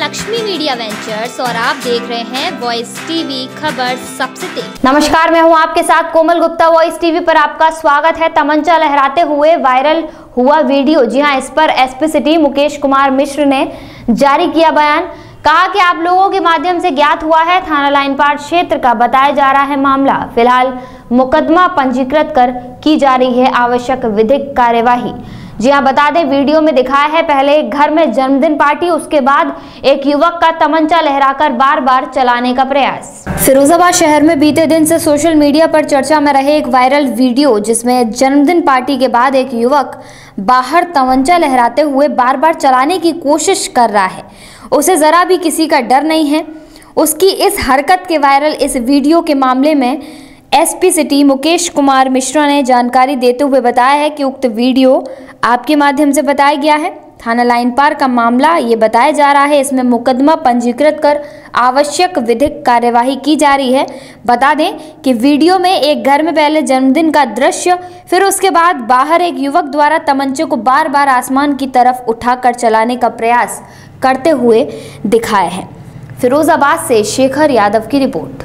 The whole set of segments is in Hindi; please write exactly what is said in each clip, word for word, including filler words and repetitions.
लक्ष्मी मीडिया वेंचर्स और आप देख रहे हैं वॉइस टीवी, खबर सबसे तेज। नमस्कार, मैं हूं आपके साथ कोमल गुप्ता। वॉइस टीवी पर आपका स्वागत है। तमंचा लहराते हुए वायरल हुआ वीडियो। जी हां, इस पर एसपी सिटी मुकेश कुमार मिश्र ने जारी किया बयान। कहा कि आप लोगों के माध्यम से ज्ञात हुआ है थाना लाइन पार्ट क्षेत्र का बताया जा रहा है मामला। फिलहाल मुकदमा पंजीकृत कर की जा रही है आवश्यक विधिक कार्यवाही। जी हाँ, बता दें, वीडियो में दिखाया है पहले एक घर में जन्मदिन पार्टी, उसके बाद एक युवक का तमंचा लहराकर बार बार चलाने का प्रयास। फिरोजाबाद शहर में बीते दिन से सोशल मीडिया पर चर्चा में रहे एक वायरल वीडियो, जिसमें जन्मदिन पार्टी के बाद एक युवक बाहर तमंचा लहराते हुए बार बार चलाने की कोशिश कर रहा है। उसे जरा भी किसी का डर नहीं है। उसकी इस हरकत के वायरल इस वीडियो के मामले में एसपी सिटी मुकेश कुमार मिश्रा ने जानकारी देते हुए बताया है कि उक्त वीडियो आपके माध्यम से बताया गया है। थाना लाइन पार का मामला ये बताया जा रहा है। इसमें मुकदमा पंजीकृत कर आवश्यक विधिक कार्यवाही की जा रही है। बता दें कि वीडियो में एक घर में पहले जन्मदिन का दृश्य, फिर उसके बाद बाहर एक युवक द्वारा तमंचे को बार बार आसमान की तरफ उठाकर चलाने का प्रयास करते हुए दिखाया है। फिरोजाबाद से शेखर यादव की रिपोर्ट।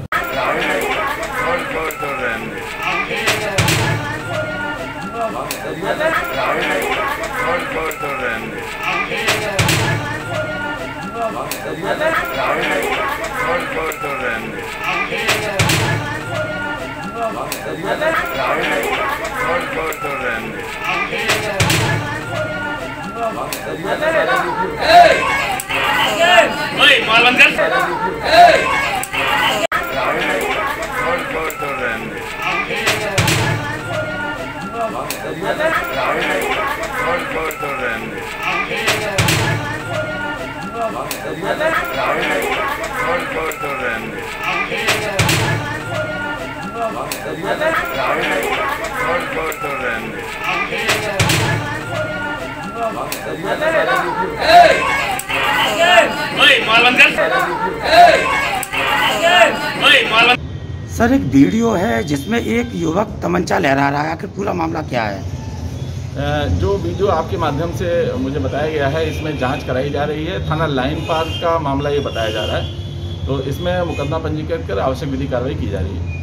सर, एक वीडियो है जिसमें एक युवक तमंचा लहरा रहा है, आखिर पूरा मामला क्या है? जो वीडियो आपके माध्यम से मुझे बताया गया है, इसमें जांच कराई जा रही है। थाना लाइन पार का मामला ये बताया जा रहा है, तो इसमें मुकदमा पंजीकृत कर आवश्यक विधि कार्रवाई की जा रही है।